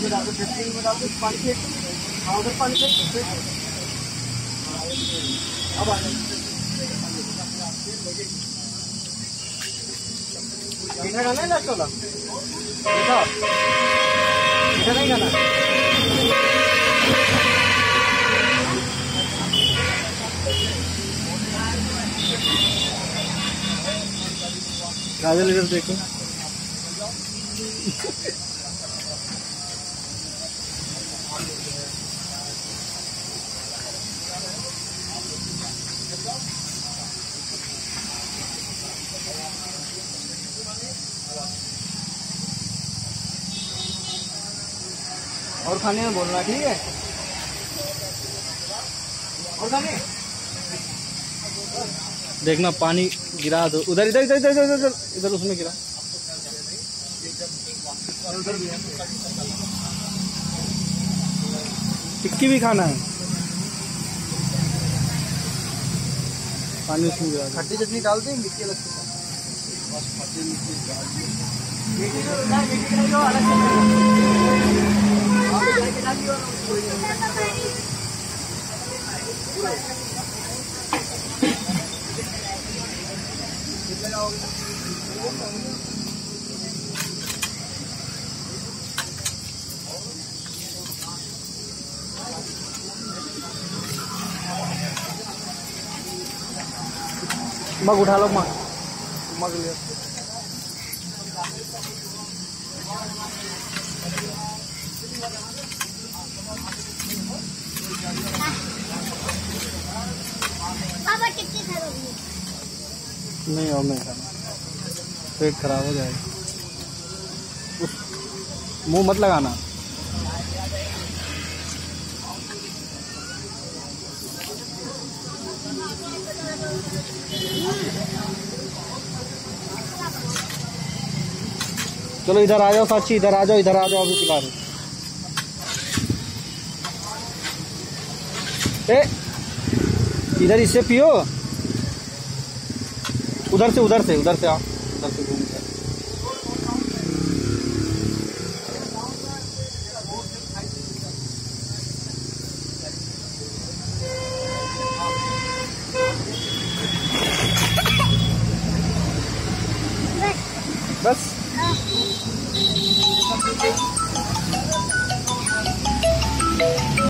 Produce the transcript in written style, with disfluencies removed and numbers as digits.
में डाल दो, 15 में डाल दो, पानी फेंक दो। हाँ उधर पानी फेंक दो। अब आ जाओ। मीठा खाना है लास्ट वाला? मीठा मीठा नहीं खाना? काजल इधर देखो। और खाने में बोलना, ठीक है? और खाने देखना पानी गिरा दो उधर, इधर इधर इधर इधर इधर इधर उसमें गिरा। उधर भी है। टिक्की भी खाना है, पानी उसमें गिरा दो। खट्टी चटनी डाल दें, मीठी लगती है। बस खट्टी मीठी डाल दी। मीठी जो अलग से मग उठा लो, मग मग लिया। नहीं और नहीं खाना, पेट खराब हो जाएगा। मुंह मत लगाना। चलो इधर आ जाओ साक्षी, इधर आ जाओ, इधर आ जाओ, अभी पिला दो। इधर इससे पियो, उधर से आओ, उधर से घूम कर। बस